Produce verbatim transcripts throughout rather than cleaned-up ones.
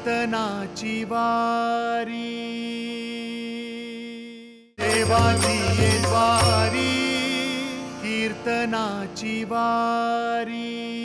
कीर्तनाची वारी देवाची ये वारी कीर्तनाची वारी।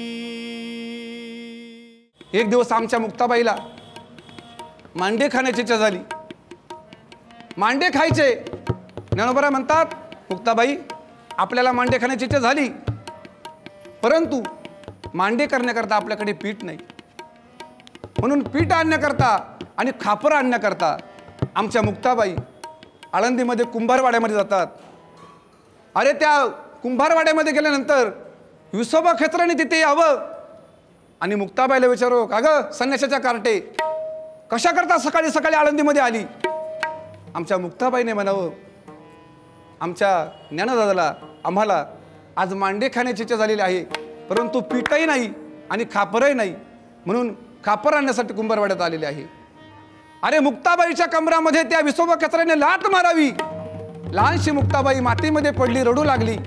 एक दिवस आमच्या मुक्ताबाईला मांडे खाण्याची इच्छा झाली। मांडे खायचे। ज्ञानोबा म्हणतात मुक्ताबाई आपल्याला मांडे खाण्याची इच्छा झाली, परंतु मांडे करण्याकरता आपल्याकडे पीठ नाही, म्हणून पीठ आणण्याकरता आणि खापर आणण्याकरता आमच्या मुक्ताबाई आळंदीमध्ये कुंभारवाड्यामध्ये जातात। अरे त्या कुंभारवाड्यामध्ये गेल्यानंतर विसोबा खेत्राने तिथे यावं आणि मुक्ताबाईला विचारो, का ग संन्याशाच्या कार्टे कशा करता सकाळी सकाळी आळंदीमध्ये आली? आमच्या मुक्ताबाईने म्हणावं, आमच्या ज्ञानदादाला आम्हाला आज मांडे खाण्याची इच्छा झालेली आहे, परंतु पीठही नाही आणि खापरही नाही, म्हणून खापर आणण्यासाठी कुंभारवाड्यात आलेले आहे। अरे मुक्ताबाईच्या कमरामध्ये त्या विसोबा खेत्राने लाट मारावी, लहानशी मुक्ताबाई मातीमध्ये पडली, रडू लागली।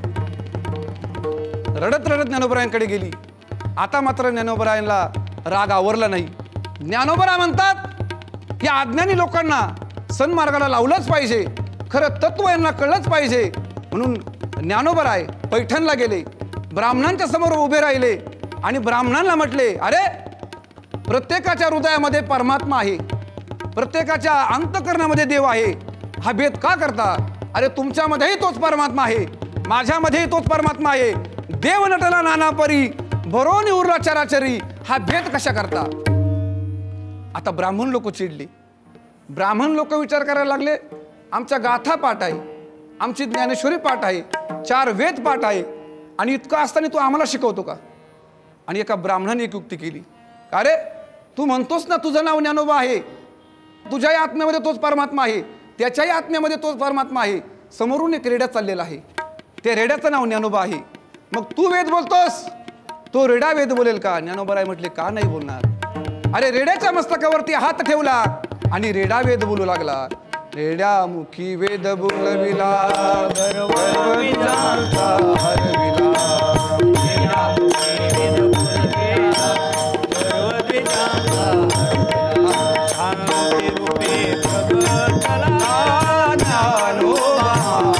रडत रडत ज्ञानोबरायांकडे गेली। आता मात्र ज्ञानोबरायांना राग आवरला नाही। ज्ञानोबरा म्हणतात या अज्ञानी लोकांना सन्मार्गाला लावलंच पाहिजे, खरं तत्व यांना कळलंच पाहिजे, म्हणून ज्ञानोबराय पैठणला गेले, ब्राह्मणांच्या समोर उभे राहिले आणि ब्राह्मणांना म्हटले, अरे प्रत्येकाच्या हृदयामध्ये परमात्मा आहे, प्रत्येकाच्या अंतःकरणामध्ये देव आहे, हा भेद का करता? अरे तुमच्यामध्येही तोच परमात्मा आहे, माझ्यामध्येही तोच परमात्मा आहे, देव नटला नाना परी भरोनी उरला चराचरी, हा भेद कशा करता? आता ब्राह्मण लोक चिडले। ब्राह्मण लोक विचार करायला लागले, आमच्या गाथा पाठ आहे, आमची ज्ञानेश्वरी पाठ आहे, चार वेद पाठ आहे, आणि इतकं असताना तू आम्हाला शिकवतो का? आणि एका ब्राह्मणाने एक युक्ती केली, अरे तू म्हणतोस ना तुझं नाव ज्ञानोबा आहे, तुझ्याही आत्म्यामध्ये तोच परमात्मा आहे, त्याच्याही आत्म्यामध्ये तोच परमात्मा आहे, समोरून एक रेड्या चाललेला आहे, त्या रेड्याचं नाव ज्ञानोबा आहे, मग तू वेद बोलतोस, तो रेडा वेद बोलेल का? ज्ञानोबाराय म्हटले, का नाही बोलणार? अरे रेड्याच्या मस्तकावरती हात ठेवला आणि रेडा वेद बोलू लागला। रेड्या मुखी वेद बोलविला गर्व विचारता हरविला, रेड्या मुखी वेद बोलविला गर्व विचारता हरविला, शांती रूपे प्रगटला ज्ञानोबा,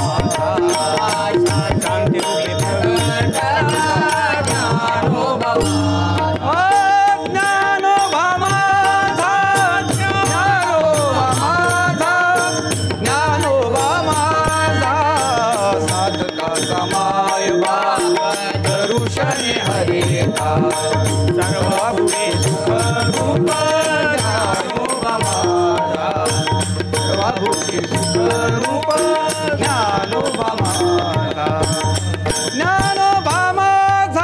शांती रूपे प्रगटला ज्ञानोबा, ज्ञानोबा माझा, ज्ञानोबा माझा, ज्ञानोबा माझा, साधका समाय बाबा दरुशने हरिता, सर्वभूते सुख रूप ज्ञानोबा माझा, सर्वभूते सुख रूप ज्ञानोबा माझा, ज्ञानोबा माझा,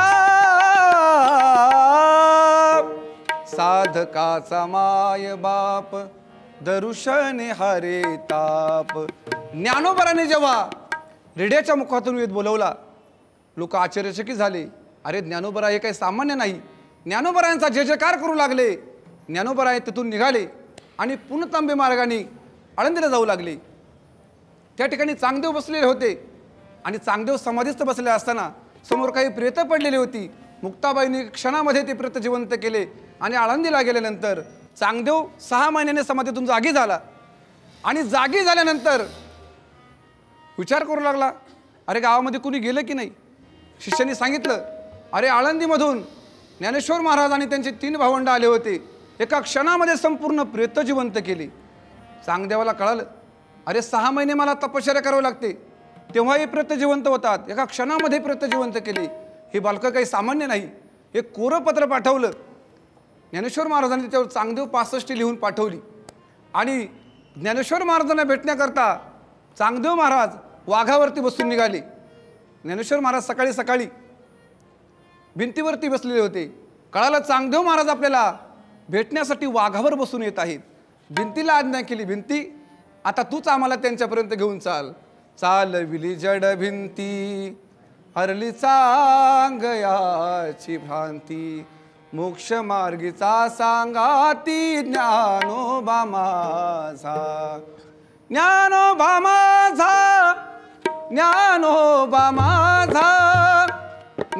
साधकाचा माय बाप दरुशने हरे ताप। ज्ञानोबराने जेव्हा रेड्याच्या मुखातून वेद बोलवला, लोक आश्चर्यचकित झाले। अरे ज्ञानोबरा हे काही सामान्य नाही। ज्ञानोबरायांचा जय जयकार करू लागले। ज्ञानोबराय तिथून निघाले आणि पुणतांबे मार्गाने आळंदीला जाऊ लागले। त्या ठिकाणी चांगदेव बसलेले होते आणि चांगदेव समाधीस्थ बसले असताना समोर काही प्रेत पडलेली होती। मुक्ताबाईंनी क्षणामध्ये ते प्रेत जिवंत केले आणि आळंदीला गेल्यानंतर चांगदेव सहा महिन्याने समाधीतून जागी झाला आणि जागी झाल्यानंतर विचार करू लागला, अरे गावामध्ये कुणी गेलं की नाही? शिष्यांनी सांगितलं, अरे आळंदीमधून ज्ञानेश्वर महाराज आणि त्यांचे तीन भावंड आले होते, एका क्षणामध्ये संपूर्ण प्रेत जिवंत केले। चांगदेवाला कळालं, अरे सहा महिने मला तपश्चर्या करावी लागते, तेव्हाही प्रेत जिवंत होतात, एका क्षणामध्ये प्रेत जिवंत केले, हे बालकं काही सामान्य नाही। एक कोरं पत्र पाठवलं ज्ञानेश्वर महाराजांनी, त्याच्यावर चांगदेव पासष्ट लिहून पाठवली आणि ज्ञानेश्वर महाराजांना भेटण्याकरता चांगदेव महाराज वाघावरती बसून निघाले। ज्ञानेश्वर महाराज सकाळी सकाळी भिंतीवरती बसलेले होते। कळालं चांगदेव महाराज आपल्याला भेटण्यासाठी वाघावर बसून येत आहेत। भिंतीला आज्ञा केली, भिंती आता तूच आम्हाला त्यांच्यापर्यंत घेऊन चाल। चालविली जड भिंती हरली चांगयाची भ्रांती, मोक्ष मार्गीचा सांगाती ज्ञानोबा माझा, ज्ञानोबा माझा, ज्ञानोबा माझा,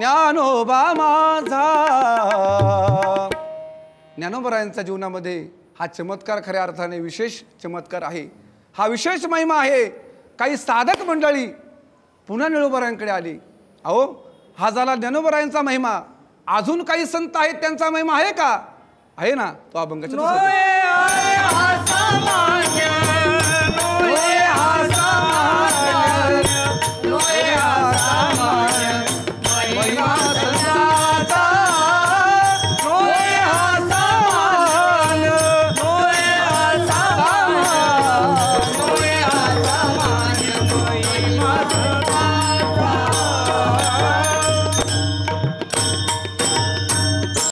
ज्ञानोबा माझा। ज्ञानोबरायांच्या जीवनामध्ये हा चमत्कार खऱ्या अर्थाने विशेष चमत्कार आहे. हा विशेष महिमा आहे. काही साधक मंडळी पुन्हा ज्ञानोबारायांकडे आली. अहो हा झाला ज्ञानोबारायांचा महिमा. अजून काही संत आहेत त्यांचा महिमा आहे का? आहे ना, तो अभंगाच्या दुसऱ्या